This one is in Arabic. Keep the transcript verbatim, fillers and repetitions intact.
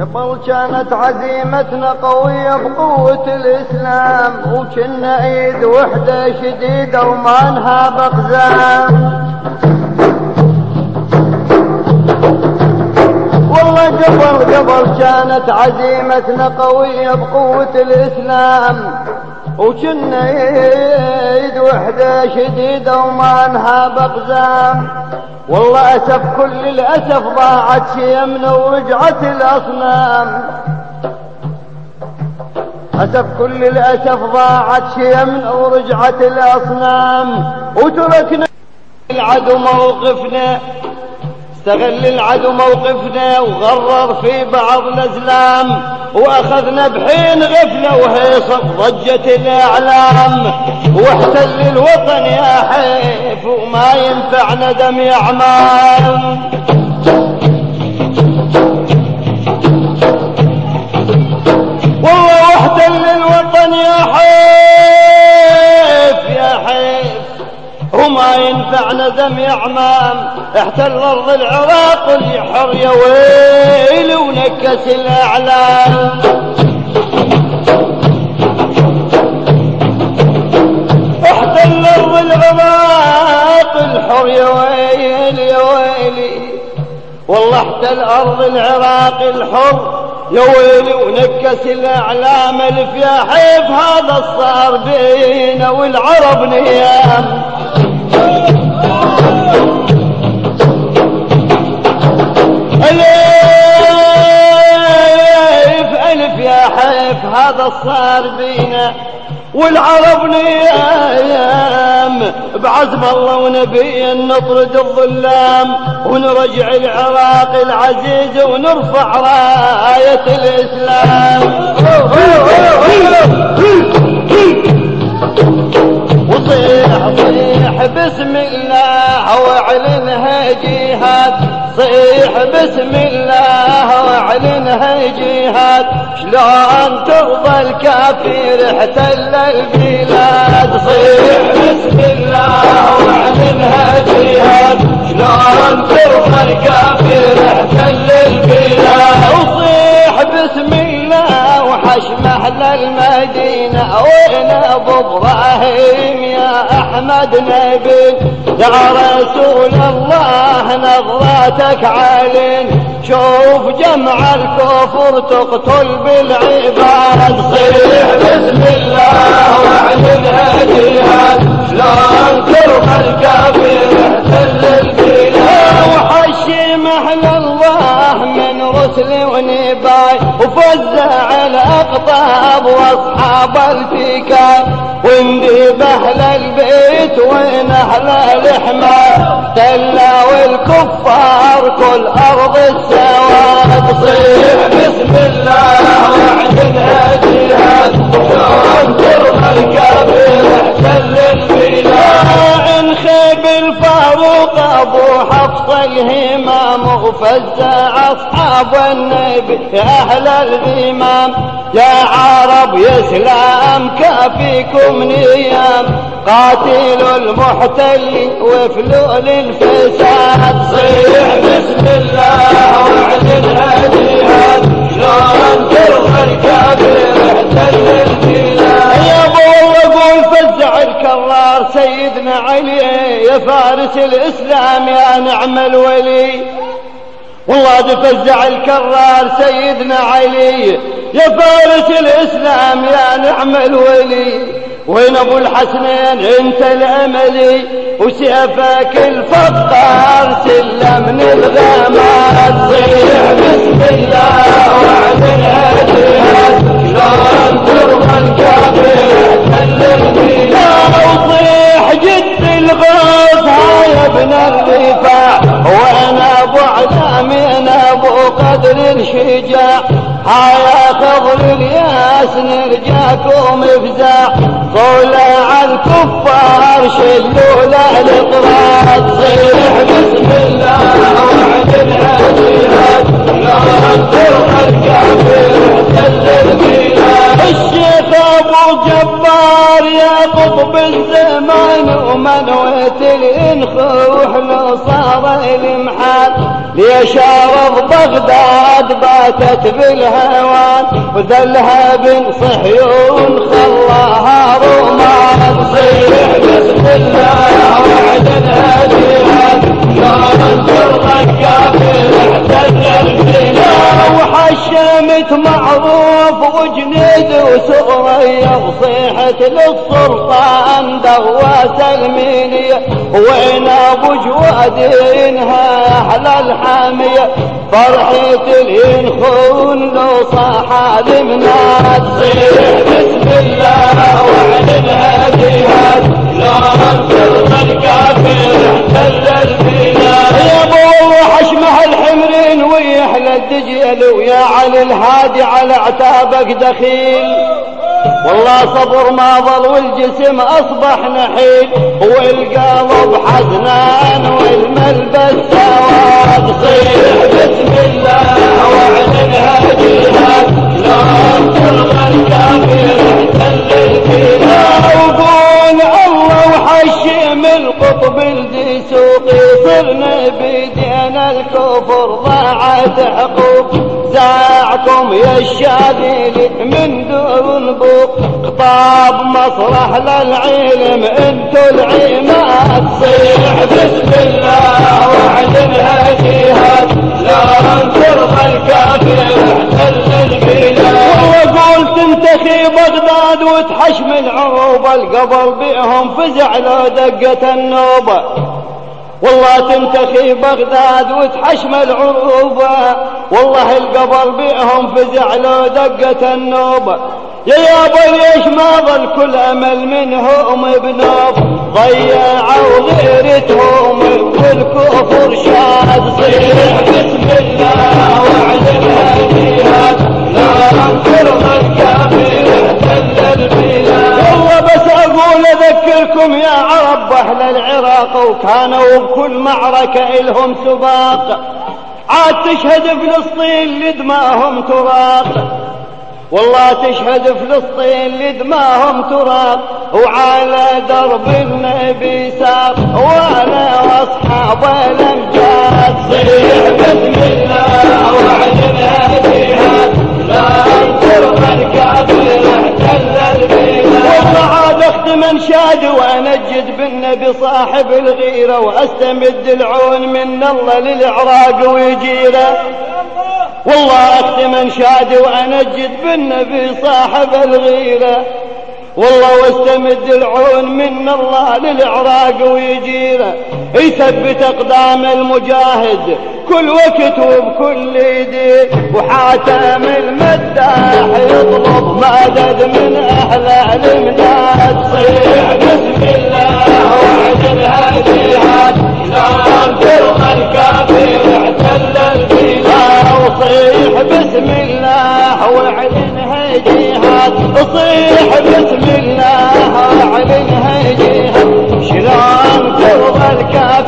قبل كانت عزيمتنا قوية بقوة الإسلام، وكنا ايد وحدة شديدة وما نهاب أقزام. والله قبل قبل كانت عزيمتنا قوية بقوة الإسلام، وكنا ايد وحدة شديدة وما نهاب أقزام. والله أسف كل الأسف ضاعت شيمنا ورجعت الأصنام. أسف كل الأسف ضاعت شيمنا ورجعت الأصنام، وتركنا العدو موقفنا، استغل العدو موقفنا وغرر في بعض الأزلام، وأخذنا بحين غفلة وهيصة ضجت الإعلام، واحتل الوطن يا حيف وما ينفعنا دم يا عمام. والله واحتل الوطن يا حيف يا حيف وما ينفعنا دم يا عمام. احتل أرض العراق الحر يا ويلي ونكس الأعلام. احتل أرض العراق الحر يا ويلي يا ويلي، والله احتل أرض العراق الحر يا ويلي ونكس الأعلام. الف يا حيف هذا صار بينا والعرب نيام. ألف ألف يا حيف هذا صار بينا والعرب نيام. بعزم الله ونبي نطرد الظلام، ونرجع العراق العزيز ونرفع راية الإسلام. وصيح صيح بسم الله واعلنها جهاد، صيح بسم الله واعلنها جهاد. شلون ترضى الكافر احتل البلاد، صيح بسم الله واعلنها جهاد. شلون ترضى الكافر احتل البلاد، وصيح بسم الله وحش محل المدينة. وين ابو ابراهيم يا احمد نبي، يا رسول الله نظرتك علين. شوف جمع الكفر تقتل بالعباد، صيح بسم الله واعلنها جهاد. شلون ترضى الكافر احتل البلاد، وحشي محل الله من رسل ونباي، وفزع الاقطاب واصحاب الفكاك. وندي بأهل البيت وين أهل الحمار، احتلوا الكفار كل أرض السواد. صيح بسم الله واعلنها جهاد. شلون ترضى الكافر احتل البلاد، انخيب الفاروق أبو حفص الهمام، وفزع أصحاب النبي يا أهل الغمام. يا عرب يا اسلام كافيكم نيام، قاتلوا المحتل وفلول الفساد. صيح بسم الله واعلنها جهاد. شلون ترضى الكافر احتل البلاد، يا ابو اقول فزع الكرار سيدنا علي يا فارس الاسلام يا نعم الولي. والله تفزع الكرار سيدنا علي يا فارس الإسلام يا نعم الولي. وين أبو الحسنين أنت الأملي، وسيفك الفقار سلم من الغماد. صيح بسم الله واعلنها جهاد. شلون ترضى الكافر احتل البلاد، وصيح جد الغوث هاي ابن الرفاع. وانا ابو علامين ابو قدر الشجاع، هاي خضر الياس نرجاكم افزاع. طلع الكفار شلوا له الاطراق. صيح بسم الله واعلنها جهاد. شلون ترضى الكافر احتل البلاد، الشيخ ابو جبار يا قطب الزمان ومنوة ينخوح لو صار المحال. ليش أرض بغداد باتت بالهوان وذلها بن صهيون خلاها رمان. صيح بسم الله وعدنها جهاد نار الركاب احتل البلاد. وحشمت معروف وجنيد وسوريا وصيحت للسلطان دواس المينية. وين ابو جواد ينهى احلى الحامية فرحة الينخون لو صاح المناد. صيح بسم الله وعلنها جهاد لا انصر الكافر احتل البلاد. يا ابو حشمه الحمرين ويحلى الدجيل ويا علي الهادي على اعتابك دخيل. والله صبر ما ظل والجسم اصبح نحيل والقلب حزنان والملبس سواد. صيح بسم الله وعلنها جهاد لا ترغى الكافر احتل البلاد. وقول الله وحشم القطب الدسوقي صرنا بيدينا الكفر ضاعت حقوق. زاعكم يا الشاذلي من دون بوق خطاب مسرح للعلم انتو العماد. صيح بسم الله وعدنها جهاد لا ترضى الكافر احتل البلاد. وقول تنتخي بغداد وتحشم العروبة القبر بيهم فزع لو دقة النوبة. والله تنتخي بغداد وتحشم العروبة والله القبر بيهم فزع لو دقة النوبة. يا يابا ليش ما ظل كل امل منهم بنوب ضيعوا غيرتهم والكفر شاد. صيح بسم الله وعدنها جهاد لا ترضى الكافر احتل البلاد. والله بس اقول اذكركم يا عرب اهل العراق وكانوا بكل معركة الهم سباق. عاد تشهد فلسطين لدماهم تراق. والله تشهد فلسطين لدماهم تراق وعلى درب النبي ساق وانا واصحابه الامجاد. صيح بسم الله وعدنها جهاد لا ترضى الكافر احتل البلاد. والله عاد اختم انشاد وانجد بالنبي صاحب الغيره واستمد العون من الله للعراق ويجيره. والله اختم انشاد وانجد بالنبي صاحب الغيره والله واستمد العون من الله للعراق ويجيره. يثبت اقدام المجاهد كل وقت وبكل يدين وحاتم المداح يطلب مدد من اهل المناد. صيح بسم الله وعدنها جهاد لا ترضى الكافر احتل البلاد. وصيح بسم الله وعلنها جهاد صيح بسم الله وعلنها جهاد شلون ترضى الكافر